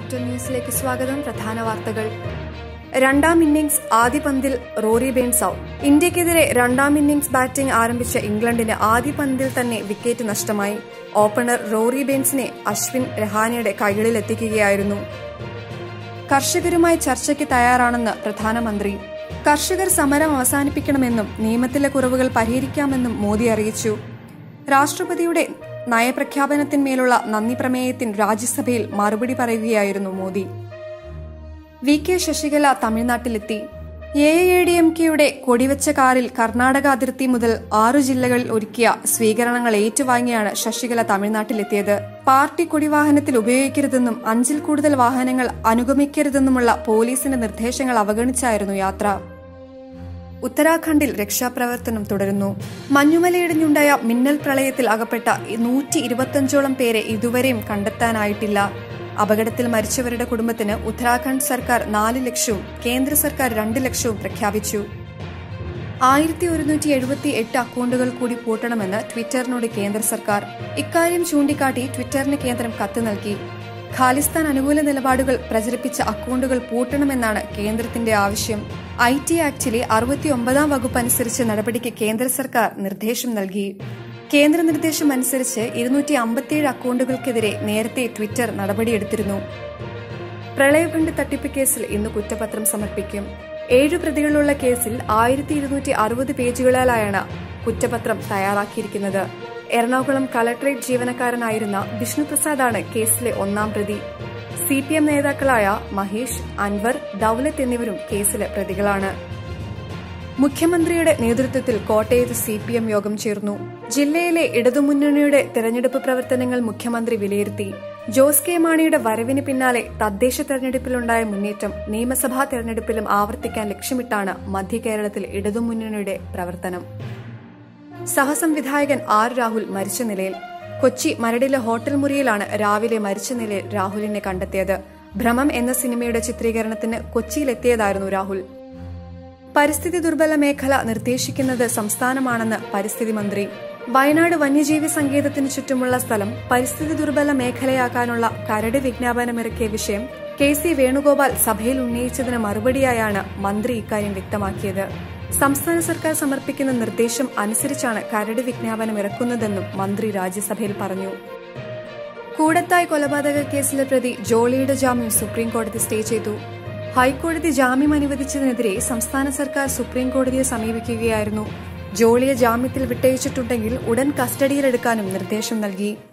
Capital ന്യൂസിലേക്ക് സ്വാഗതം. പ്രധാന വാർത്തകൾ. രണ്ടാം ഇന്നിംഗ്സ് ആദ്യ പന്തിൽ റോറി ബെയ്ൻസ് ഔട്ട്. ഇന്ത്യക്കെതിരെ രണ്ടാം ഇന്നിംഗ്സ് ബാറ്റിംഗ് ആരംഭിച്ച ഇംഗ്ലണ്ടിന് ആദ്യ പന്തിൽ തന്നെ വിക്കറ്റ് നഷ്ടമായി. ഓപ്പണർ റോറി ബെയ്ൻസിനെ അശ്വിൻ രഹാനെയുടെ കൈകളിലെത്തിക്കുകയായിരുന്നു. കർഷകരുമായി ചർച്ചയ്ക്ക് തയ്യാറാണെന്ന് പ്രധാനമന്ത്രി. കർഷകർ സമരം അവസാനിപ്പിക്കണമെന്നും നിയമത്തിലെ കുറവുകൾ പരിഹരിക്കാമെന്നും മോദി അറിയിച്ചു. രാഷ്ട്രപതിയുടെ നയപ്രഖ്യാപനത്തിന്മേലുള്ള നന്ദി പ്രമേയത്തിന് രാജ്യസഭയിൽ മറുപടി പറയുകയായിരുന്നു മോദി. വി കെ ശശികല തമിഴ്നാട്ടിലെത്തി. AIADMKയുടെ കൊടിവെച്ച കാറിൽ കർണാടക അതിർത്തി മുതൽ 6 ജില്ലകളിൽ ഒരുക്കിയ സ്വീകരണങ്ങൾ ഏറ്റുവാങ്ങിയാണ് ശശികല തമിഴ്നാട്ടിലെത്തിയത്. പാർട്ടി കൊടിവാഹനത്തിൽ ഉപയോഗിക്കരുതെന്നും 5-ൽ കൂടുതൽ വാഹനങ്ങൾ അനുഗമിക്കരുതെന്നുമുള്ള പോലീസിന്റെ നിർദ്ദേശങ്ങൾ അവഗണിച്ചായിരുന്നു യാത്ര. ഉത്തരാഖണ്ഡിൽ രക്ഷാപ്രവർത്തനം തുടരുന്നു. മഞ്ഞുമലയിടിഞ്ഞുണ്ടായ മിന്നൽ പ്രളയത്തിൽ അകപ്പെട്ട 125ഓളം പേരെ ഇതുവരെയും കണ്ടെത്താനായിട്ടില്ല. അപകടത്തിൽ മരിച്ചവരുടെ കുടുംബത്തിന് ഉത്തരാഖണ്ഡ് സർക്കാർ 4 ലക്ഷവും കേന്ദ്ര സർക്കാർ 2 ലക്ഷവും പ്രഖ്യാപിച്ചു. 1178 അക്കൌണ്ടുകൾ കൂടി പൂട്ടണമെന്ന് ട്വിറ്ററിനോട് കേന്ദ്ര സർക്കാർ. ഇക്കാര്യം ചൂണ്ടിക്കാട്ടി ട്വിറ്ററിന് കേന്ദ്രം കത്ത് നൽകി. ഖാലിസ്ഥാൻ അനുകൂല നിലപാടുകൾ പ്രചരിപ്പിച്ച അക്കൌണ്ടുകൾ പൂട്ടണമെന്നാണ് കേന്ദ്രത്തിന്റെ ആവശ്യം. IT ആക്ടിലെ 69ാം വകുപ്പ് അനുസരിച്ച് നടപടിക്ക് കേന്ദ്ര സർക്കാർ നിർദ്ദേശം നൽകി. കേന്ദ്ര നിർദ്ദേശം അനുസരിച്ച് 257 അക്കൌണ്ടുകൾക്കെതിരെ നേരത്തെ ട്വിറ്റർ നടപടിയെടുത്തിരുന്നു. പ്രളയ ഫണ്ട് തട്ടിപ്പ് കേസിൽ ഇന്ന് കുറ്റപത്രം സമർപ്പിക്കും. 7 പ്രതികളുള്ള കേസിൽ 1260 പേജുകളിലായാണ് കുറ്റപത്രം തയ്യാറാക്കിയിരിക്കുന്നത്. എറണാകുളം കളക്ടറേറ്റ് ജീവനക്കാരനായിരുന്ന വിഷ്ണുപ്രസാദാണ് കേസിലെ 1ാം പ്രതി. CPM നേതാക്കളായ മഹേഷ്, അൻവർ, ദൌലത്ത് എന്നിവരും കേസിലെ പ്രതികളാണ്. മുഖ്യമന്ത്രിയുടെ നേതൃത്വത്തിൽ കോട്ടയത്ത് CPM യോഗം ചേർന്നു. ജില്ലയിലെ ഇടതുമുന്നണിയുടെ തെരഞ്ഞെടുപ്പ് പ്രവർത്തനങ്ങൾ മുഖ്യമന്ത്രി വിലയിരുത്തി. ജോസ് കെ മാണിയുടെ വരവിന് പിന്നാലെ തദ്ദേശ തെരഞ്ഞെടുപ്പിലുണ്ടായ മുന്നേറ്റം നിയമസഭാ തെരഞ്ഞെടുപ്പിലും ആവർത്തിക്കാൻ ലക്ഷ്യമിട്ടാണ് മധ്യകേരളത്തിൽ ഇടതുമുന്നണിയുടെ പ്രവർത്തനം. സഹസംവിധായകൻ R. രാഹുൽ മരിച്ച നിലയിൽ. കൊച്ചി മരടിലെ ഹോട്ടൽ മുറിയിലാണ് രാവിലെ മരിച്ച നിലയിൽ രാഹുലിനെ കണ്ടെത്തിയത്. ഭ്രമം എന്ന സിനിമയുടെ ചിത്രീകരണത്തിന് കൊച്ചിയിലെത്തിയതായിരുന്നു രാഹുൽ. പരിസ്ഥിതി ദുർബല മേഖല നിർദ്ദേശിക്കുന്നത് സംസ്ഥാനമാണെന്ന് പരിസ്ഥിതി മന്ത്രി. വയനാട് വന്യജീവി സങ്കേതത്തിന് ചുറ്റുമുള്ള സ്ഥലം പരിസ്ഥിതി ദുർബല മേഖലയാക്കാനുള്ള കരട് വിജ്ഞാപനമിറക്കിയ വിഷയം KC വേണുഗോപാൽ സഭയിൽ ഉന്നയിച്ചതിന് മറുപടിയായാണ് മന്ത്രി ഇക്കാര്യം വ്യക്തമാക്കിയത്. സംസ്ഥാന സർക്കാർ സമർപ്പിക്കുന്ന നിർദ്ദേശം അനുസരിച്ചാണ് കരട് വിജ്ഞാപനം ഇറക്കുന്നതെന്നും മന്ത്രി രാജ്യസഭയിൽ പറഞ്ഞു. കൂടത്തായ് കൊലപാതക കേസിലെ പ്രതി ജോളിയുടെ ജാമ്യം സുപ്രീംകോടതി സ്റ്റേ ചെയ്തു. ഹൈക്കോടതി ജാമ്യം അനുവദിച്ചതിനെതിരെ സംസ്ഥാന സർക്കാർ സുപ്രീംകോടതിയെ സമീപിക്കുകയായിരുന്നു. ജോളിയെ ജാമ്യത്തിൽ വിട്ടയച്ചിട്ടുണ്ടെങ്കിൽ ഉടൻ കസ്റ്റഡിയിലെടുക്കാനും നിർദ്ദേശം നൽകി.